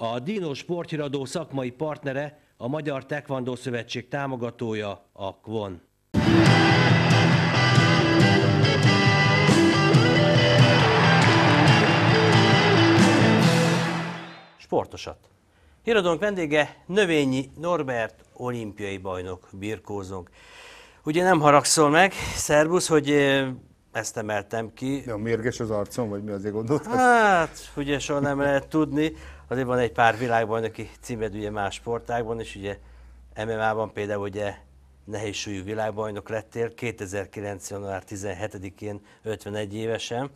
A Dino sporthíradó szakmai partnere, a Magyar Taekwondo Szövetség támogatója, a KVON. Sportosat. Híradónk vendége Növényi Norbert, olimpiai bajnok, birkózónk. Ugye nem haragszol meg, szervusz, hogy ezt emeltem ki. De a mérges az arcom, vagy mi azért gondoltad? Hát, ugye soha nem lehet tudni. Azért van egy pár világbajnoki címed ugye más sportágban, és ugye MMA-ban például ugye nehézsúlyú világbajnok lettél 2009. január 17-én 51 évesen.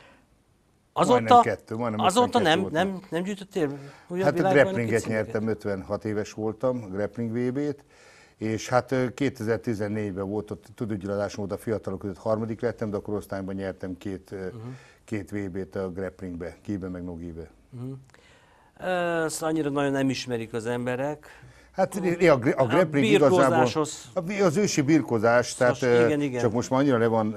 Azóta nem gyűjtöttél újabb hát a grapplinget címeket? nyertem, 56 éves voltam, a grappling VB-t, és hát 2014-ben volt ott tudógyiladásom, volt a fiatalok között harmadik lettem, de a korosztályban nyertem két VB-t a grapplingbe, kibe meg nogibe. Ezt annyira nagyon nem ismerik az emberek. Hát a grappling igazából az ősi birkózás, tehát igen. csak most már annyira le van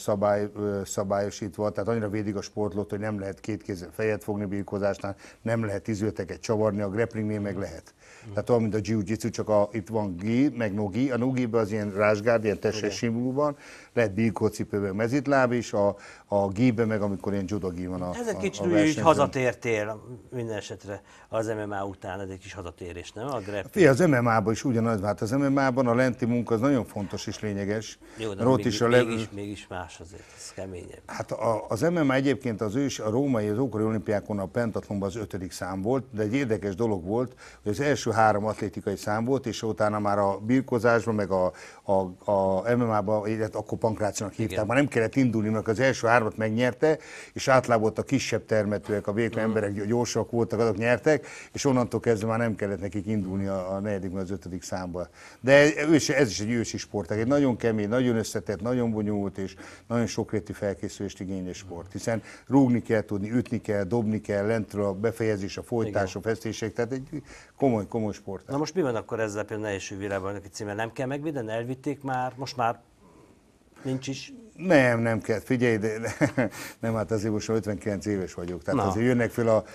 szabályosítva, tehát annyira védik a sportlót, hogy nem lehet két kézzel fejet fogni birkózásnál, nem lehet izületeket csavarni, a grapplingnél meg lehet. Tehát olyan, mint a jiu-jitsu, csak itt van gi, meg nogi. A nogiben az ilyen rásgárd, ilyen testes simulóban, lehet birkócipő, meg mezitláb is, a giben meg amikor ilyen judogi van a Ez egy kicsit úgy hazatértél minden esetre az MMA után, ez egy kis hazatérés, nem? A grappling. Az MMA-ban is ugyanaz, hát az MMA-ban a lenti munka az nagyon fontos és lényeges. Jó, de mégis más azért, ez keményebb. Hát az MMA egyébként a római, az ókori olimpiákon a pentatlonban az 5. szám volt, de egy érdekes dolog volt, hogy az első 3 atlétikai szám volt, és utána már a birkózásban, meg a MMA-ban, illetve akkor pankrációnak hívták, már nem kellett indulni, mert az első 3-at megnyerte, és általában a kisebb termetőek, a vékony emberek gyorsak voltak, azok nyertek, és onnantól kezdve már nem kellett nekik indulni a 4. vagy az 5. számba. De ez is egy ősi sportág, egy nagyon kemény, nagyon összetett, nagyon bonyolult és nagyon sokrétű felkészülést igénylő sport, hiszen rúgni kell tudni, ütni kell, dobni kell, lentről a befejezés, a folytás, a fesztések, tehát egy komoly sport. Na most mi van akkor ezzel például nehézsúlyú világbajnoki címmel? Nem kell megvédeni? Elvitték már? Most már nincs is? Nem kell, figyelj, nem, hát azért most 59 éves vagyok, tehát azért jönnek fel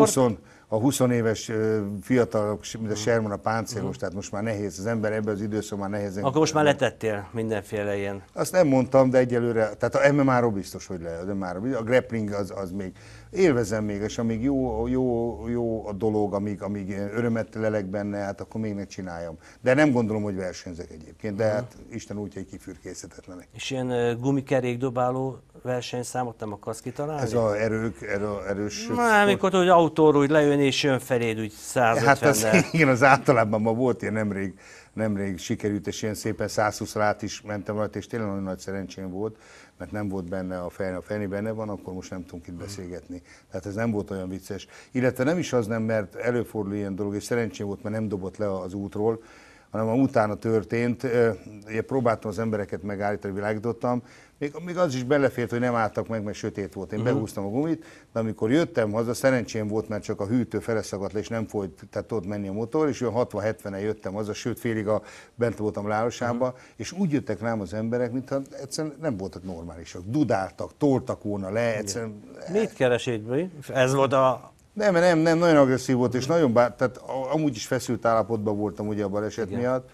a 20 éves fiatalok, mint a Sherman, a páncélos, tehát most már nehéz, az ember ebben az időszakban már nehézen. Akkor most már letettél mindenféle ilyen. Azt nem mondtam, de egyelőre, tehát a MMA-ról biztos, hogy le, a grappling az még, élvezem még, és amíg jó a dolog, amíg örömet lelek benne, hát akkor még megcsináljam. De nem gondolom, hogy versenyzek egyébként, de hát Isten úgy, hogy kifürkészhetetlenek. És ilyen gumikerékdobáló versenyszámot nem akarsz kitalálni? Ez az erős... Amikor hogy autóról úgy lejön és jön feléd úgy 150-nel. Hát az általában ma volt ilyen nemrég sikerült, és ilyen szépen 120 át is mentem rajta, és tényleg nagyon nagy szerencsém volt, mert nem volt benne a Feni benne van, akkor most nem tudunk itt beszélgetni. Tehát ez nem volt olyan vicces. Illetve nem is az nem, mert előfordul ilyen dolog, és szerencsém volt, mert nem dobott le az útról, hanem utána történt. Próbáltam az embereket megállítani, világítottam. Még az is belefért, hogy nem álltak meg, mert sötét volt. Én behúztam a gumit, de amikor jöttem haza, szerencsém volt, mert csak a hűtő feleszakadt le, és nem folyt, tehát tudott menni a motor, és olyan 60-70-en jöttem haza, sőt félig bent voltam Lárosánba, és úgy jöttek rám az emberek, mintha egyszerűen nem voltak normálisak. Dudáltak, toltak volna le, egyszerűen... Mit keresett? Ez volt a... Nem, nagyon agresszív volt, és nagyon tehát amúgy is feszült állapotban voltam ugye a baleset miatt,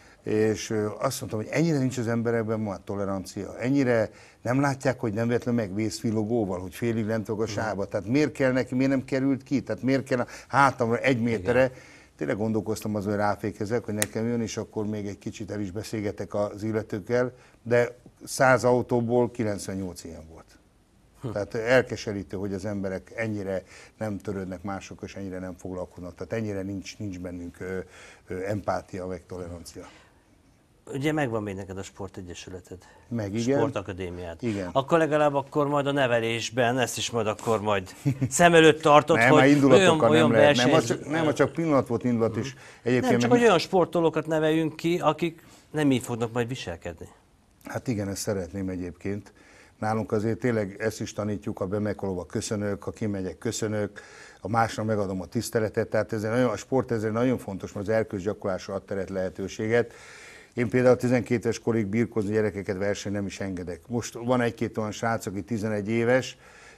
és azt mondtam, hogy ennyire nincs az emberekben ma a tolerancia, ennyire nem látják, hogy nem véletlenül meg vészfilogóval, hogy félig lent a sávba, tehát miért kell neki, miért nem került ki, tehát miért kell a hátamra 1 méterre. Tényleg gondolkoztam azon, hogy ráfékezek, hogy nekem jön, és akkor még egy kicsit el is beszélgetek az illetőkkel, de 100 autóból 98 ilyen volt. Tehát elkeserítő, hogy az emberek ennyire nem törődnek másokkal, és ennyire nem foglalkoznak. Tehát ennyire nincs bennünk empátia, meg tolerancia. Ugye megvan még neked a sportegyesületed? Meg, igen. Sportakadémiád. Igen. Akkor legalább majd a nevelésben, ezt is majd szem előtt tartod, nem, hogy olyan verseny... Nem, csak pillanat volt indulat is. Egyébként nem, csak hogy olyan sportolókat neveljünk ki, akik nem így fognak majd viselkedni. Hát igen, ezt szeretném egyébként. Nálunk azért tényleg ezt is tanítjuk, ha bemekolóba köszönök, ha kimegyek köszönök, a másnak megadom a tiszteletet, tehát a sport ezért nagyon fontos, mert az erkölcs gyakorlásra ad teret lehetőséget. Én például 12 éves korig birkózni gyerekeket verseny nem is engedek. Most van egy-két olyan srác, aki 11 éves,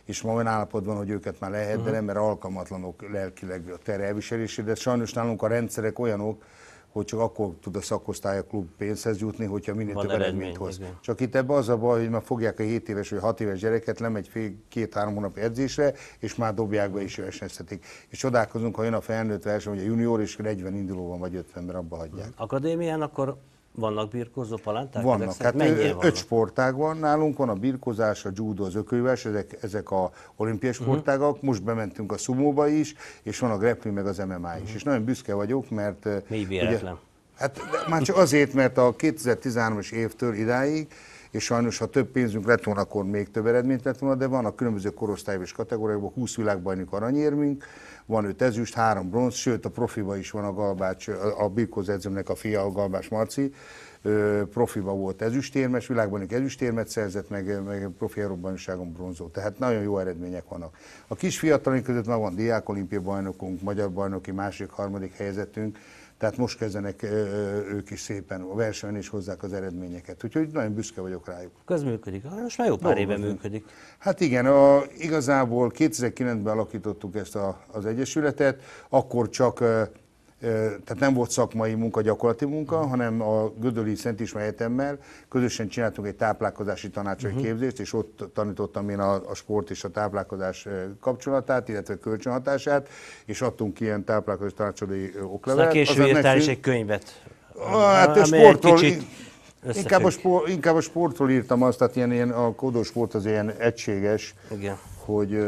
és ma olyan állapotban, hogy őket már lehet, de nem, mert alkalmatlanok lelkileg a terhe elviselésére, de sajnos nálunk a rendszerek olyanok, hogy csak akkor tud a szakosztály a klub pénzhez jutni, hogyha minél több eredményt hoz. Igen. Csak itt ebben az a baj, hogy már fogják a 7 éves vagy 6 éves gyereket, lemegy 2-3 hónapi edzésre, és már dobják be és versenyeztetik. És csodálkozunk, ha jön a felnőtt verseny, hogy a junior, és 40 induló van, vagy 50, mert abba hagyják. Akadémián akkor vannak birkózó palánták? Vannak, hát 5 sportág van nálunk, van a birkózás, a judo, az ökölvívás, ezek a olimpiai sportágak, most bementünk a szumóba is, és van a grappling meg az MMA is. És nagyon büszke vagyok, mert... Mi véletlen? Hát már csak azért, mert a 2013-as évtől idáig, és sajnos, ha több pénzünk lett volna, akkor még több eredményt lett volna, de van a különböző korosztályos kategóriákban 20 világbajnok aranyérmünk, van 5 ezüst, 3 bronz, sőt a profiba is van a Galbács, a birkózó edzőmnek a fia, a Galbás Marci, profiba volt ezüstérmes, világbajnok ezüstérmet szerzett, meg profi Európa-bajnokságon bronzó. Tehát nagyon jó eredmények vannak. A kis fiatalok között már van diákolimpiai bajnokunk, magyar bajnoki, második, harmadik helyezettünk, tehát most kezdenek ők is szépen a versenyen is hozzák az eredményeket. Úgyhogy nagyon büszke vagyok rájuk. Ez működik. Most már jó pár éve működik. Hát igen, igazából 2009-ben alakítottuk ezt az egyesületet, akkor csak, tehát nem volt szakmai munka, gyakorlati munka, hanem a Gödöllii Szent István Egyetemmel közösen csináltunk egy táplálkozási tanácsadói képzést, és ott tanítottam én a sport és a táplálkozás kapcsolatát, illetve kölcsönhatását, és adtunk ilyen táplálkozási tanácsadói oklevelet. Aztán később írtál is egy könyvet. Hát a sportról, inkább a sportról írtam azt, tehát ilyen a kódosport az ilyen egységes, igen. Hogy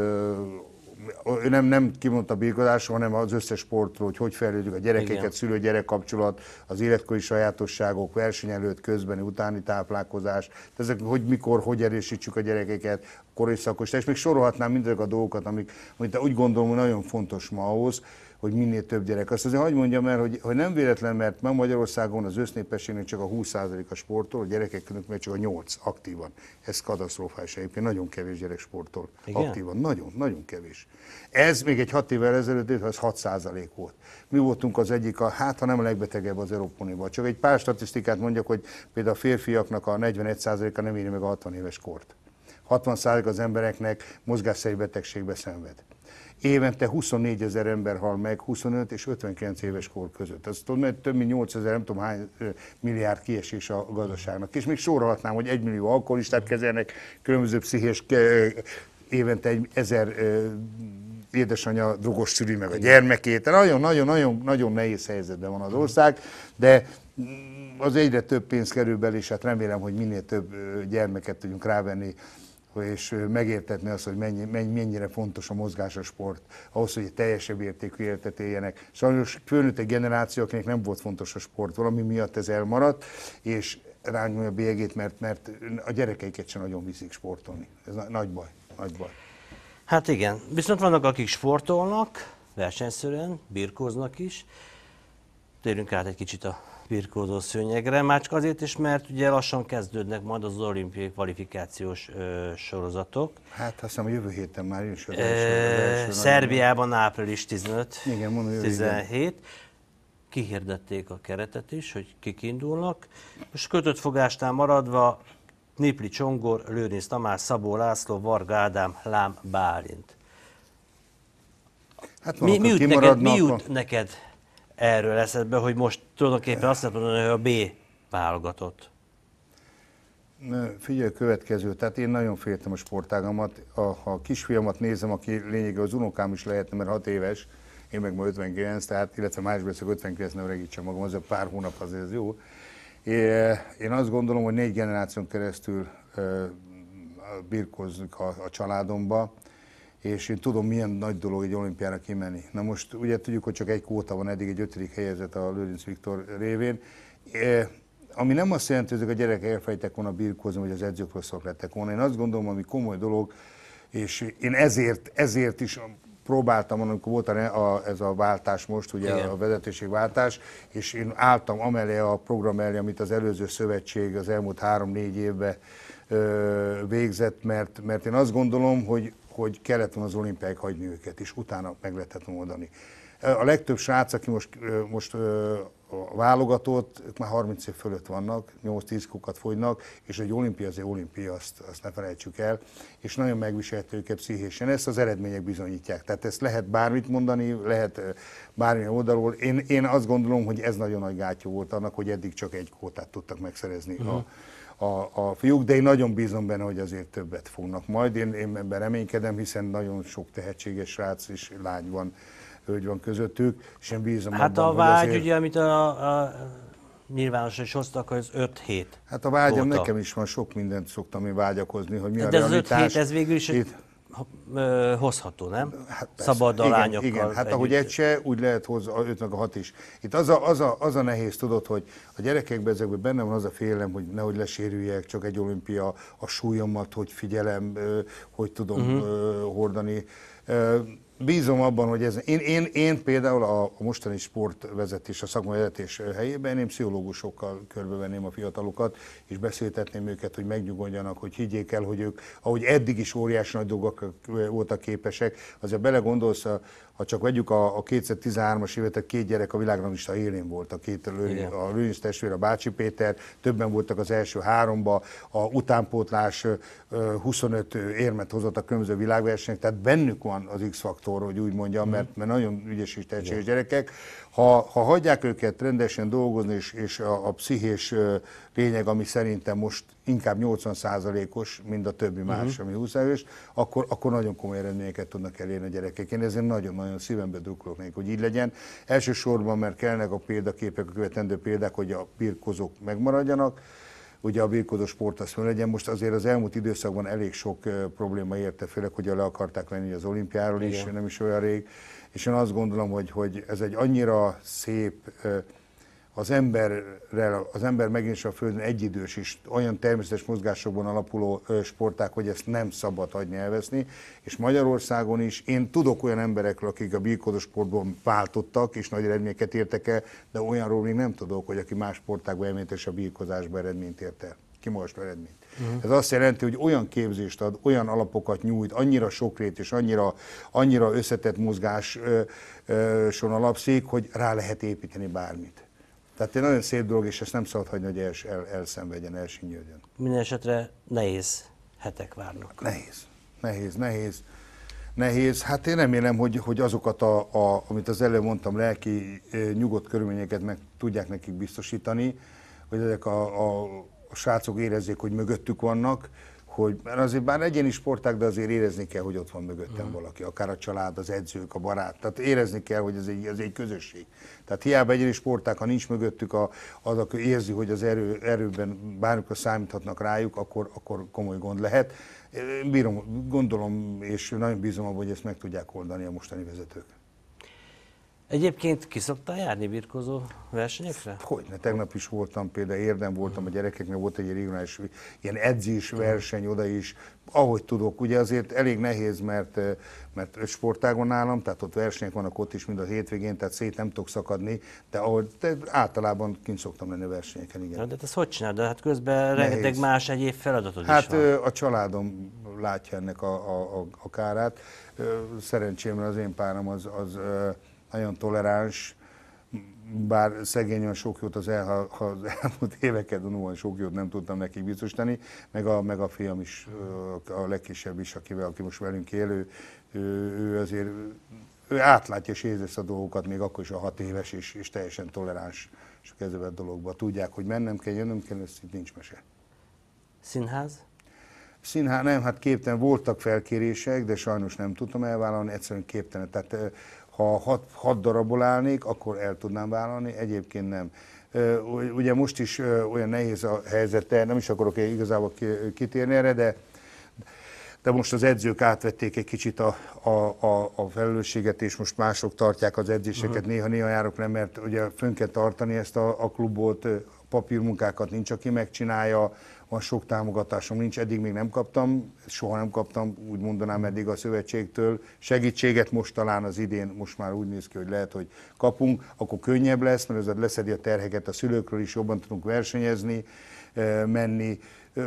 nem kimondta birkózásról, hanem az összes sportról, hogy fejlődjük a gyerekeket, szülő-gyerek kapcsolat, az életkori sajátosságok, verseny előtt, közbeni, utáni táplálkozás, ezek, hogy mikor, hogy erősítsük a gyerekeket, koriszakos, és még sorolhatnám mindezek a dolgokat, amit úgy gondolom, hogy nagyon fontos ma ahhoz, hogy minél több gyerek. Azt azért hagyd mondjam el, hogy nem véletlen, mert ma Magyarországon az össznépességnek csak a 20%-a sportol, a gyerekek között meg csak a 8 aktívan. Ez katasztrofális egyébként, nagyon kevés gyerek sportol. Igen? Aktívan, nagyon, nagyon kevés. Ez még egy 6 évvel ezelőtt, az 6% volt. Mi voltunk az egyik, ha nem a legbetegebb az Európai Unióban. Csak egy pár statisztikát mondjak, hogy például a férfiaknak a 41%-a nem éri meg a 60 éves kort. 60% az embereknek mozgásszervi betegségbe szenved. Évente 24 000 ember hal meg 25 és 59 éves kor között. Ez több mint 8 000, nem tudom hány milliárd kiesés a gazdaságnak. És még sorolhatnám, hogy 1 millió alkoholistát kezelnek, különböző pszichés, évente 1000 édesanyja drogos szüli meg a gyermekét. Nagyon nehéz helyzetben van az ország, de az egyre több pénz kerül bele, és hát remélem, hogy minél több gyermeket tudjunk rávenni, és megértetni azt, hogy mennyire fontos a mozgás, a sport, ahhoz, hogy egy teljesebb értékű életet éljenek. Sajnos fölnőtt egy generáció, akinek nem volt fontos a sport, valami miatt ez elmaradt, és rányomja a bélyegét, mert a gyerekeiket sem nagyon viszik sportolni. Ez nagy baj, nagy baj. Hát igen, viszont vannak, akik sportolnak, versenyszerűen, birkóznak is. Térjünk át egy kicsit a birkózó szőnyegre, már csak azért is, mert ugye lassan kezdődnek majd az olimpiai kvalifikációs sorozatok. Hát azt hiszem a jövő héten már is. Szerbiában április 15, igen, mondom, 17. Kihirdették a keretet is, hogy kik indulnak. Most kötött fogásnál maradva Knipli Csongor, Lőrinc Tamás, Szabó László, Varga Ádám, Lám Bálint. Hát mi jut neked erről eszedbe, hogy most tulajdonképpen azt lehet mondani, hogy a B válogatott? Figyelj, következő, tehát én nagyon féltem a sportágamat. Ha a kisfiamat nézem, aki lényegében az unokám is lehetne, mert 6 éves, én meg ma 59, tehát, illetve májusban leszek 59, nem regítsem magam, az a pár hónap azért ez jó. Én azt gondolom, hogy 4 generáción keresztül birkózunk a családomba, és én tudom, milyen nagy dolog egy olimpiára kimenni. Na most ugye tudjuk, hogy csak egy kvóta van eddig, egy 5. helyezett a Lőrinc Viktor révén. Ami nem azt jelenti, hogy a gyerekek elfelejtek volna birkózni, vagy az edzők rosszak lettek volna. Én azt gondolom, ami komoly dolog, és én ezért is próbáltam, amikor volt ez a váltás most, ugye igen. A vezetőségváltás, és én álltam amellé a program mellé, amit az előző szövetség az elmúlt 3-4 évben végzett, mert én azt gondolom, hogy kellett volna az olimpiáig hagyni őket, és utána meg lehetett oldani. A legtöbb srác, aki most válogatott, ők már 30 év fölött vannak, 8-10 kukat fogynak, és egy olimpia az egy olimpia, azt ne felejtsük el, és nagyon megviselhető őket pszichésen. Ezt az eredmények bizonyítják. Tehát ezt lehet bármit mondani, lehet bármilyen oldalról. Én azt gondolom, hogy ez nagyon nagy gátja volt annak, hogy eddig csak egy kvótát tudtak megszerezni a fiúk, de én nagyon bízom benne, hogy azért többet fognak majd. Én ebben reménykedem, hiszen nagyon sok tehetséges srác és lány van, hölgy van közöttük, és én bízom Hát abban, a vágy, hogy azért... ugye, amit a nyilvánosan is hoztak, az 5-7. Hát a vágyam kvóta. nekem is van, sok mindent szoktam én vágyakozni, hogy mi a De ez realitás. az 5-7, ez végül is hozható, nem? Hát persze. Szabad alányokkal. Igen, hát ahogy egy se, úgy lehet hozzá a 5 meg a 6 is. Itt az a nehéz, tudod, hogy a gyerekekben ezekben benne van az a félelem, hogy nehogy lesérüljek, csak egy olimpia, a súlyomat, hogy figyelem, hogy tudom hordani. Bízom abban, hogy ez... Én például a mostani sportvezetés, a szakmai vezetés helyében én pszichológusokkal körbevenném a fiatalokat, és beszéltetném őket, hogy megnyugodjanak, hogy higgyék el, hogy ők, ahogy eddig is óriási nagy dolgok voltak képesek, azért belegondolsz, ha csak vegyük a 2013-as évet, a 2 gyerek a világranglista élén volt, a Lőrinc testvér, a Bácsi Péter, többen voltak az első 3-ba, a utánpótlás 25 érmet hozott a különböző világversenyek, tehát bennük van az X-faktor, hogy úgy mondjam, mert nagyon ügyes és tehetséges gyerekek. Ha hagyják őket rendesen dolgozni, és a pszichés lényeg, ami szerintem most inkább 80%-os, mint a többi más, ami 20 éves, akkor nagyon komoly eredményeket tudnak elérni a gyerekek. Én ezért nagyon-nagyon szívembe drukkolok nekik, hogy így legyen. Elsősorban, mert kellnek a példaképek, a követendő példák, hogy a birkózók megmaradjanak, ugye a birkózó sport az föl legyen. Most azért az elmúlt időszakban elég sok probléma érte, főleg, hogy le akarták venni az olimpiáról is, nem is olyan rég. És én azt gondolom, hogy ez egy annyira szép, az ember megint is a Földön egyidős is, olyan természetes mozgásokban alapuló sporták, hogy ezt nem szabad hagyni elveszni. És Magyarországon is én tudok olyan emberekről, akik a birkózó sportban váltottak, és nagy eredményeket értek el, de olyanról még nem tudok, hogy aki más sportákban elményt és a birkózásban eredményt ért el. Kimagasló eredményt. Ez azt jelenti, hogy olyan képzést ad, olyan alapokat nyújt, annyira sokrét és annyira összetett mozgáson alapszik, hogy rá lehet építeni bármit. Tehát egy nagyon szép dolog, és ezt nem szabad hagyni, hogy elszenvedjen, elsinyöljön. Minden esetre nehéz hetek várnak. Nehéz. Hát én remélem, hogy azokat, amit az előbb mondtam, lelki nyugodt körülményeket meg tudják nekik biztosítani, hogy ezek a srácok érezzék, hogy mögöttük vannak, mert azért bár egyéni sporták, de azért érezni kell, hogy ott van mögöttem valaki, akár a család, az edzők, a barát. Tehát érezni kell, hogy ez egy közösség. Tehát hiába egyéni sporták, ha nincs mögöttük az, aki érzi, hogy az erőben bármikor számíthatnak rájuk, akkor komoly gond lehet. Gondolom, és nagyon bízom abban, hogy ezt meg tudják oldani a mostani vezetők. Egyébként ki szoktál járni birkózó versenyekre? Hogyne, tegnap is voltam, például Érden voltam a gyerekeknek, volt egy regionális ilyen edzés verseny oda is, ahogy tudok, ugye azért elég nehéz, mert 5 sportágon nálam, tehát ott versenyek vannak ott is, mind a hétvégén, tehát szét nem tudok szakadni, de általában kint szoktam lenni a versenyeken, igen. Na, de ezt hogy csinálod? De hát közben rengeteg más egyéb feladatod is Hát van. a családom látja ennek a kárát. Szerencsémre az én párom az nagyon toleráns, bár szegényen sok jót az elmúlt éveket, sok jót nem tudtam nekik biztosítani, meg a fiam is, a legkisebb is, aki most velünk élő, ő azért átlátja és érzi ezt a dolgokat, még akkor is a 6 éves, és teljesen toleráns és kezevett dologba. Tudják, hogy mennem kell, jönnöm kell, ez itt nincs mese. Színház? Színház nem, hát képtelen voltak felkérések, de sajnos nem tudtam elvállalni, egyszerűen képtelen. Tehát ha 6 darabból állnék, akkor el tudnám vállalni, egyébként nem. Ugye most is olyan nehéz a helyzete, nem is akarok igazából kitérni erre, de most az edzők átvették egy kicsit a felelősséget, és most mások tartják az edzéseket. Néha járok le, mert ugye fönn kell tartani ezt a klubot, papírmunkákat nincs, aki megcsinálja, van sok támogatásom, nincs, eddig még nem kaptam, soha nem kaptam, úgy mondanám eddig a szövetségtől segítséget, most talán az idén, most már úgy néz ki, hogy lehet, hogy kapunk, akkor könnyebb lesz, mert ez leszedi a terheket a szülőkről is, jobban tudunk versenyezni, menni.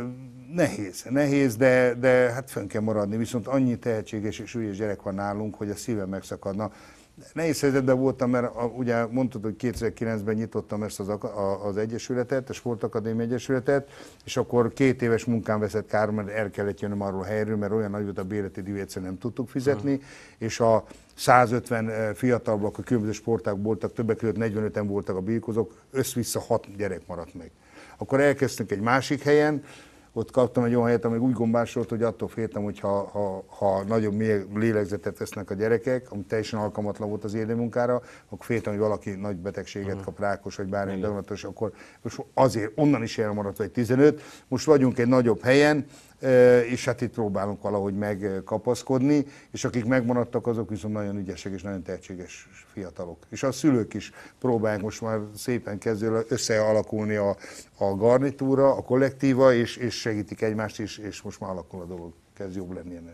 Nehéz, de hát fönn kell maradni, viszont annyi tehetséges és ügyes gyerek van nálunk, hogy a szívem megszakadna. Nehéz helyzetben voltam, mert ugye mondtad, hogy 2009-ben nyitottam ezt az egyesületet, a Sportakadémia Egyesületet, és akkor 2 éves munkám veszett kár, mert el kellett jönnöm arról a helyről, mert olyan nagy volt a bérleti díj, egyszerűen nem tudtuk fizetni, és a 150 fiatalabbak a különböző sportágok voltak, többek között 45-en voltak a birkózók, össz-vissza 6 gyerek maradt meg. Akkor elkezdtünk egy másik helyen, ott kaptam egy olyan helyet, ami úgy gombásolt, hogy attól féltem, hogy ha nagyobb lélegzetet vesznek a gyerekek, ami teljesen alkalmatlan volt az érdemmunkára, akkor féltem, hogy valaki nagy betegséget kap, rákos vagy bármilyen daganatos, akkor most azért onnan is elmaradt vagy 15. Most vagyunk egy nagyobb helyen, és hát itt próbálunk valahogy megkapaszkodni, és akik megmaradtak, azok viszont nagyon ügyesek és nagyon tehetséges fiatalok. És a szülők is próbálják most már szépen kezdő összealakulni a garnitúra, a kollektíva, és segítik egymást is, és most már alakul a dolog, kezd jobb lenni ennél.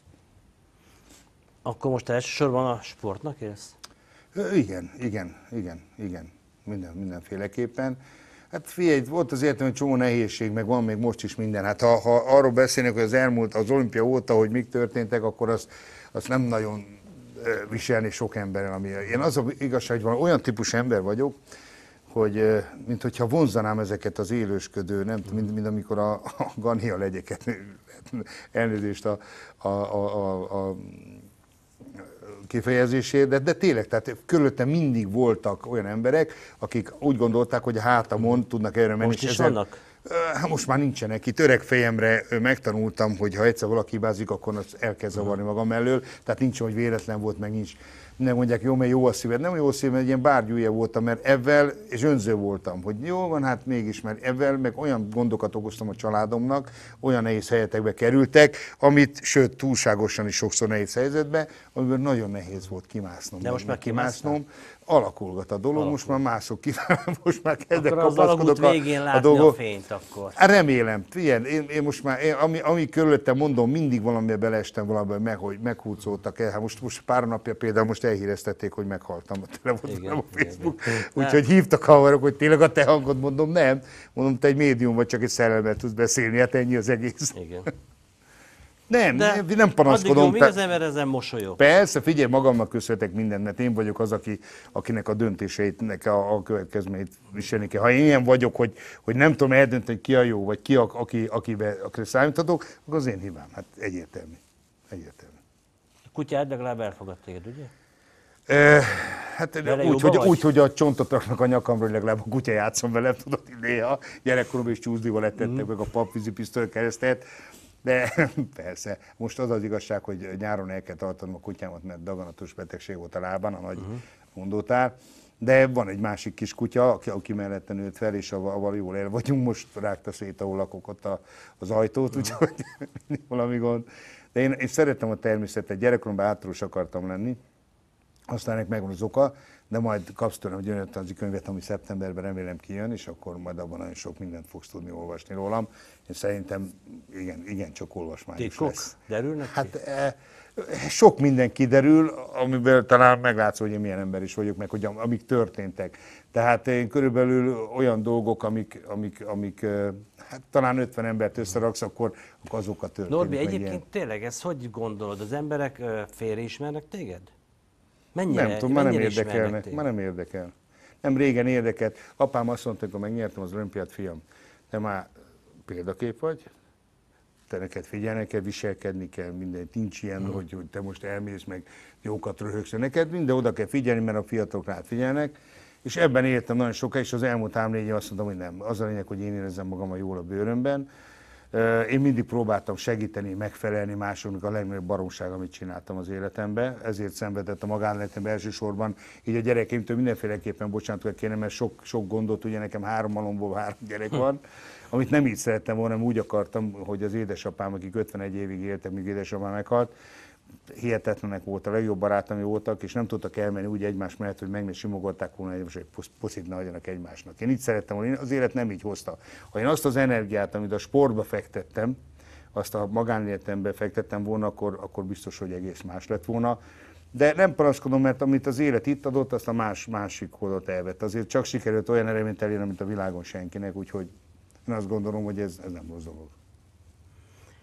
Akkor most elsősorban a sportnak élsz? Igen, mindenféleképpen. Hát figyelj, volt az életem egy csomó nehézség, meg van még most is minden. Hát ha arról beszélnek, hogy az olimpia óta, hogy mik történtek, akkor azt nem nagyon viselni sok emberen. Én az a igazság, hogy van olyan típus ember vagyok, hogy mint hogyha vonzanám ezeket az élősködő, nem tudom, mint amikor a Gania legyeket, elnézést a kifejezésért, de tényleg, tehát körülöttem mindig voltak olyan emberek, akik úgy gondolták, hogy a hátamon tudnak erre menni. Most is vannak? Most már nincsenek. Itt öreg fejemre megtanultam, hogy ha egyszer valaki hibázik, akkor azt el kell zavarni magam mellől. Tehát nincs, hogy véletlen volt, meg nincs. Nem mondják, jó, mert jó a szíved. Nem jó a szíved, mert egy ilyen bárgyúja voltam, mert ebben, és önző voltam, hogy jó van, hát mégis, mert ebben meg olyan gondokat okoztam a családomnak, olyan nehéz helyetekbe kerültek, sőt, túlságosan is sokszor nehéz helyzetbe, amiből nagyon nehéz volt kimásznom. De most már kimásznom? Alakulgat a dolog, most már mászok ki, most már kezdek kapaszkodok a dolgok. Akkor az alagút végén látni a fényt akkor. Remélem. Figyelj, én most már, ami körülöttem mondom, mindig valamiben beleestem valamiben, hogy meghúzoltak el. Hát most pár napja például most elhíreztették, hogy meghaltam, tele voltam a Facebook. Úgyhogy hívtak haverok, hogy tényleg a te hangod, mondom, nem. Mondom, te egy médium vagy, csak egy szellemmel tudsz beszélni, hát ennyi az egész. Igen. Nem panaszkodom. Addig jó, az ember ezen mosolyog. Persze, figyelj, magamnak köszönhetek mindent, mert én vagyok az, akinek a döntéseitnek a következményeit viselni kell. Ha én ilyen vagyok, hogy nem tudom eldönteni, ki a jó, vagy ki, akire számíthatok, akkor az én hibám. Hát egyértelmű. A kutyád legalább elfogad téged, ugye? Hát úgy, hogy a csontot raknak a nyakamra, hogy legalább a kutya játszom vele, tudod, néha gyerekkoromban is csúszdival letettek meg a papvízi pisztoly keresztet. De persze, most az az igazság, hogy nyáron el kell tartanom a kutyámat, mert daganatos betegség volt a lábán, a nagy mondótár. De van egy másik kis kutya, aki mellette nőtt fel, és avval jól el vagyunk. Most rágta szét, ahol lakok ott az ajtót, úgyhogy valami gond. De én szerettem a természetet, gyerekkoromban átrós akartam lenni. Aztán ennek megvan az oka, de majd kapsz tőlem egy önéletrajzi könyvet, ami szeptemberben remélem kijön, és akkor majd abban nagyon sok mindent fogsz tudni olvasni rólam. Én szerintem igen csak olvasmányos Titkok lesz. derülnek ki? Hát sok minden kiderül, amiből talán meglátsz, hogy én milyen ember is vagyok, meg hogy amik történtek. Tehát én körülbelül olyan dolgok, amik hát talán 50 embert összeraksz, akkor azokat történik. Norbi, egyébként tényleg ezt hogy gondolod? Az emberek félreismernek téged? Mennyire, nem tudom, már nem érdekel. Nem régen érdekelt. Apám azt mondta, amikor megnyertem az olimpiát, fiam, te már példakép vagy, te neked figyelni kell, viselkedni kell, minden. Nincs ilyen, hogy te most elmész, meg jókat röhögsz. Neked minden oda kell figyelni, mert a fiatalok rád figyelnek. És ebben éltem nagyon sokáig, és az elmúlt 3-4 év azt mondtam, hogy nem. Az a lényeg, hogy én érezzem magam jól a bőrömben. Én mindig próbáltam segíteni, megfelelni másoknak, a legnagyobb baromság, amit csináltam az életemben. Ezért szenvedett a magánéletemben elsősorban. Így a gyerekeimtől mindenféleképpen bocsánatot kérnem, mert sok gondot, ugye nekem 3 malomból 3 gyerek van, amit nem így szerettem volna, nem úgy akartam, hogy az édesapám, akik 51 évig éltek, míg édesapám meghalt, hihetetlenek volt, a legjobb barátom voltak, és nem tudtak elmenni úgy egymás mellett, hogy meg ne simogatták volna, hogy puszit ne adjanak egymásnak. Én így szerettem volna, az élet nem így hozta. Ha én azt az energiát, amit a sportba fektettem, azt a magánéletembe fektettem volna, akkor biztos, hogy egész más lett volna. De nem panaszkodom, mert amit az élet itt adott, azt a másik oldalt elvett. Azért csak sikerült olyan eredményt elérni, mint a világon senkinek, úgyhogy én azt gondolom, hogy ez nem rossz dolog.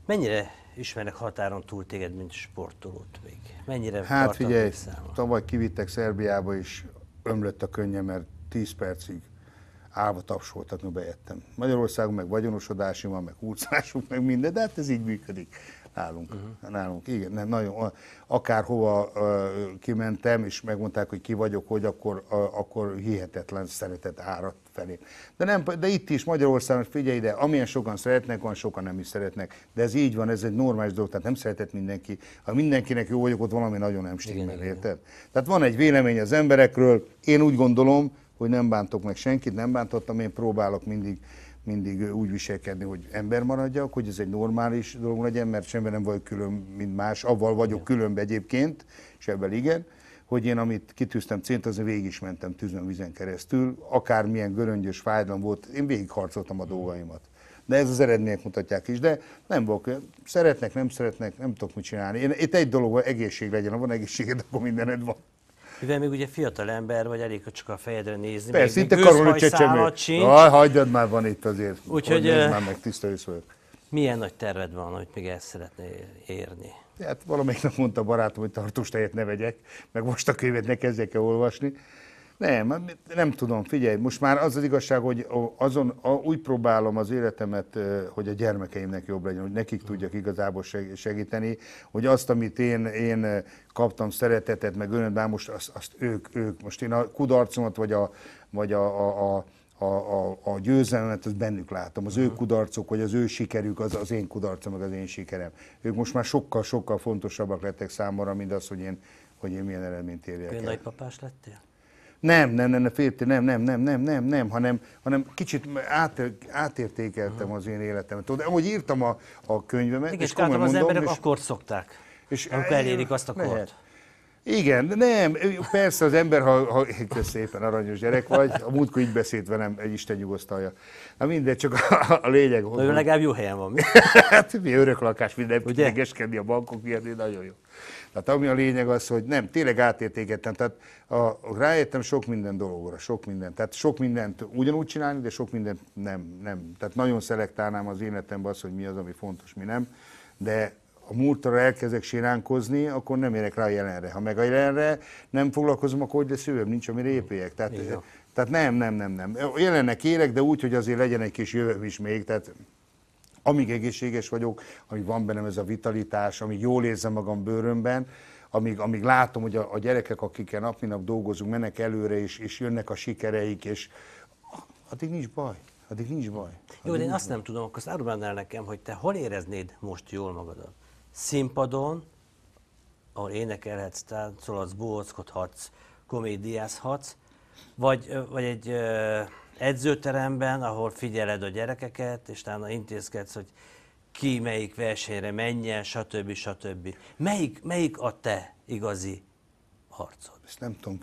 Mennyire ismernek határon túl téged, mint sportolót még? Mennyire Hát tartanak figyelj, még számon? tavaly kivittek Szerbiába, és ömlött a könnyem, mert 10 percig állva tapsoltak, mi bejöttem. Magyarországon meg vagyonosodási van, meg húzásunk, meg minden, de hát ez így működik nálunk. Nálunk, igen, nem, nagyon, akárhova kimentem, és megmondták, hogy ki vagyok, hogy akkor hihetetlen szeretet árad felé. De itt is Magyarországon, figyelj ide, amilyen sokan szeretnek, van sokan nem is szeretnek. De ez így van, ez egy normális dolog, tehát nem szeretett mindenki. Ha mindenkinek jó vagyok, ott valami nagyon nem stimmel, érted? Tehát van egy vélemény az emberekről, én úgy gondolom, hogy nem bántok meg senkit, nem bántottam, én próbálok mindig úgy viselkedni, hogy ember maradjak, hogy ez egy normális dolog legyen, mert semmi nem vagyok külön, mint más, avval vagyok különbe egyébként, és ebben igen, hogy én amit kitűztem célt, azért végig is mentem tűzön, vizen keresztül, akármilyen göröngyös fájdalom volt, én végigharcoltam a dolgaimat. De ez az eredmények mutatják is, de nem vagyok, szeretnek, nem szeretnek, nem tudok mit csinálni. Itt egy dolog, hogy egészség legyen, ha van egészséged, akkor mindened van. Mivel még ugye fiatal ember vagy, elég, hogy csak a fejedre nézni. Persze, szinte karolő csecsemő. Hagyd már, van itt azért. Úgyhogy már meg tiszta ősz vagyok. milyen nagy terved van, hogy még el szeretnél érni? Hát valamelyik nap mondta a barátom, hogy tartós tejet ne vegyek, meg most a könyvet ne kezdjek el olvasni. Nem tudom, figyelj, most már az az igazság, hogy úgy próbálom az életemet, hogy a gyermekeimnek jobb legyen, hogy nekik tudjak igazából segíteni, hogy azt, amit én kaptam, szeretetet, meg örömet, most azt ők, most én a kudarcomat, vagy a győzelmet, azt bennük látom. Az ő kudarcok, vagy az ő sikerük, az én kudarcom, meg az én sikerem. Ők most már sokkal fontosabbak lettek számomra, mint az, hogy én milyen eredményt érjek el. Nagypapás lettél? Nem, hanem kicsit átértékeltem az én életemet. Tudod, ahogy írtam a könyvemet, igen, és komolyan mondom, az emberek akkor szokták, amikor elérik azt a kort. Igen, nem, persze az ember, ha szépen aranyos gyerek vagy, a múltkor így beszélt velem, egy Isten nyugosztalja. Na mindegy, csak a lényeg. Na ő legalább jó helyen van, mi? Hát mi örök lakás, minden idegeskedni a bankok miatt, nagyon jó. Tehát ami a lényeg az, hogy nem, tényleg átértékeltem, tehát rájöttem sok minden dologra, sok mindent. Tehát sok mindent ugyanúgy csinálni, de sok mindent nem. Tehát nagyon szelektálnám az életemben azt, hogy mi az, ami fontos, mi nem. De a múltra elkezdek siránkozni, akkor nem érek rá a jelenre. Ha meg a jelenre nem foglalkozom, akkor hogy lesz jövőm, nincs amire épüljek. Tehát nem. Jelennek érek, de úgy, hogy azért legyen egy kis jövőm is még. Tehát amíg egészséges vagyok, amíg van bennem ez a vitalitás, amíg jól érzem magam bőrömben, amíg látom, hogy a gyerekek, akikkel nap mint nap dolgozunk, mennek előre, és jönnek a sikereik, és addig nincs baj. Jó, de én azt nem tudom, akkor azt árulnád el nekem, hogy te hol éreznéd most jól magadat? Színpadon, ahol énekelhetsz, táncolhatsz, bohóckodhatsz, komédiázhatsz, vagy egy edzőteremben, ahol figyeled a gyerekeket, és utána intézkedsz, hogy ki melyik versenyre menjen, stb. Melyik a te igazi harcod? Ezt nem tudom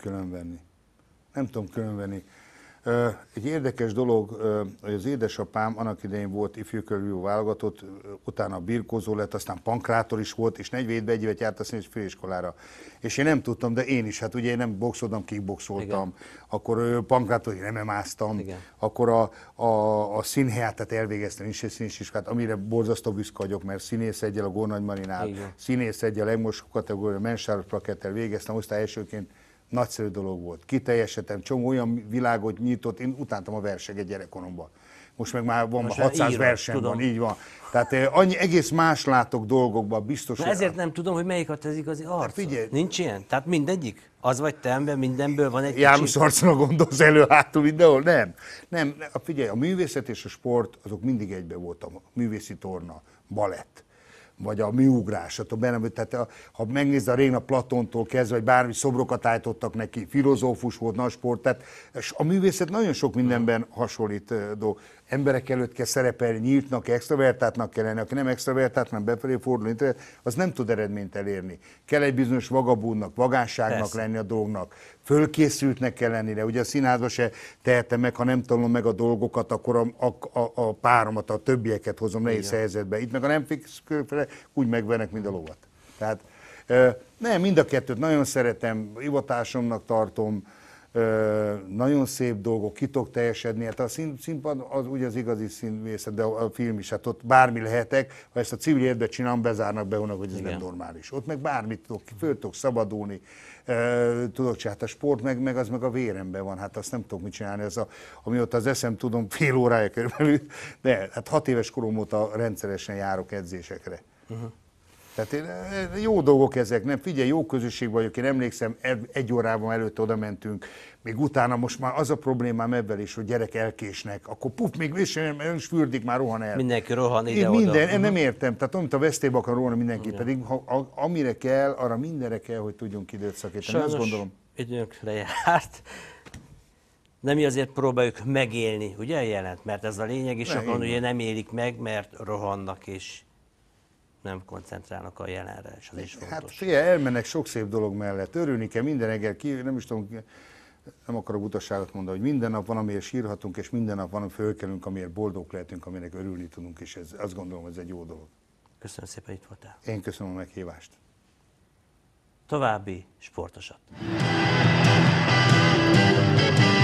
különvenni. Egy érdekes dolog, hogy az édesapám annak idején volt ifjúkörű válogatott, utána birkózó lett, aztán pankrátor is volt, és 47-ben egy évet járt a színész főiskolára. És én nem tudtam, de én is, hát ugye én nem boxoltam, kickboxoltam, akkor pankrátor, én MMA-ztam, akkor a színhelyátat elvégeztem, is egy színésziskolát, amire borzasztó büszke vagyok, mert színész egyel a Gónagy Marinál, színész egyel a legmosó kategória, mensáros plakettel végeztem, osztály elsőként. Nagyszerű dolog volt. Kiteljesedtem, csomó olyan világot nyitott, én utáltam a verseget gyerekkoromban. Most meg már van 600 verseny van, így van. Tehát egész más látok dolgokban, biztos. Na ezért nem tudom, hogy melyik az igazi arc. Nincs ilyen? Tehát mindegyik? Az vagy te ember, mindenből van egy János arcra gondolsz elő-hátul mindenhol? Nem. Figyelj, a művészet és a sport, azok mindig egybe voltam. Művészi torna, balett, vagy a műugrás, tehát ha megnézd a régen a Platontól kezdve, vagy bármi szobrokat állítottak neki, filozófus volt, nagy sport, tehát a művészet nagyon sok mindenben hasonlít dolog. Emberek előtt kell szerepelni, nyíltnak, extravertáltnak kell lenni, aki nem extravertált, hanem befelé fordulni, az nem tud eredményt elérni. Kell egy bizonyos vagabundnak, vagánságnak lenni a dolognak, fölkészültnek kell lenni, de ugye a színházba se tehetem meg, ha nem tanulom meg a dolgokat, akkor a páromat, a többieket hozom nehéz helyzetbe. Itt meg a nem fix úgy megvernek, mint a lovat. Tehát nem, mind a kettőt nagyon szeretem, hivatásomnak tartom, nagyon szép dolgok, ki tudok teljesedni. Hát a színpad az ugye az igazi színvészet, de a film is, hát ott bármi lehetek, ha ezt a civil életben csinálom, bezárnak be, hogy ez nem normális. Ott meg bármit tudok, föl tudok szabadulni, tudok csinálni. Hát a sport meg az meg a véremben van, hát azt nem tudok mit csinálni. Amióta az eszem tudom, fél órája körülbelül, de hát 6 éves korom óta rendszeresen járok edzésekre. Tehát jó dolgok ezek, nem? Figyelj, jó közösség vagyok, én emlékszem, 1 órában előtte oda mentünk, még utána most már az a problémám ebben is, hogy gyerek elkésnek, akkor még nem is fürdik, már rohan el. Mindenki rohan ide-oda. Én nem értem, tehát amit a vesztélybe akar rohanni mindenki, pedig amire kell, arra mindenre kell, hogy tudjunk időt szakítani. Sajnos azt gondolom. időnk lejárt. De mi azért próbáljuk megélni, ugye jelent? Mert ez a lényeg, és sokan ugye nem élik meg, mert rohannak és nem koncentrálnak a jelenre, és az is fontos. Hát figyelj, elmennek sok szép dolog mellett, örülni kell minden reggel, nem is tudom, nem akarok utasságot mondani, hogy minden nap van, amiért sírhatunk, és minden nap van, fölkelünk, amiért boldog lehetünk, aminek örülni tudunk, és azt gondolom, ez egy jó dolog. Köszönöm szépen, itt voltál. Én köszönöm a meghívást. További sportosat.